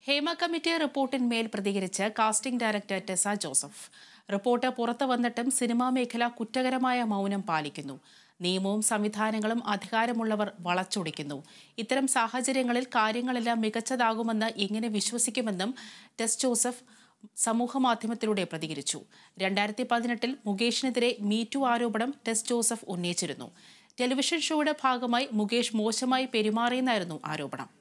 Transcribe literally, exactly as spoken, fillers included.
Hema committee റിപ്പോർട്ടിന്മേൽ പ്രതികരിച്ച് casting director Tess Joseph. Report പുറത്തു വന്നിട്ടും സിനിമാ മേഖല കുറ്റകരമായ മൗനം പാലിക്കുന്നു. നിയമവും സംവിധാനങ്ങളും അധികാരമുള്ളവർ വളച്ചൊടിക്കുന്നു. ഇത്തരം സാഹചര്യങ്ങളിൽ കാര്യങ്ങളെല്ലാം മികച്ചതാകുമെന്ന് എങ്ങനെ വിശ്വസിക്കുമെന്നും ടെസ് ജോസഫ് സമൂഹമാധ്യമത്തിലൂടെ പ്രതികരിച്ചു. രണ്ടായിരത്തി പതിനെട്ടിൽ മുകേഷിനെതിരെ മീറ്റു ആരോപണം ടെസ് ജോസഫ് ഉന്നയിച്ചിരുന്നു. ടെലിവിഷൻ ഷോയുടെ ഭാഗമായി മുകേഷ് മോശമായി പെരുമാറിയെന്നായിരുന്നു ആരോപണം.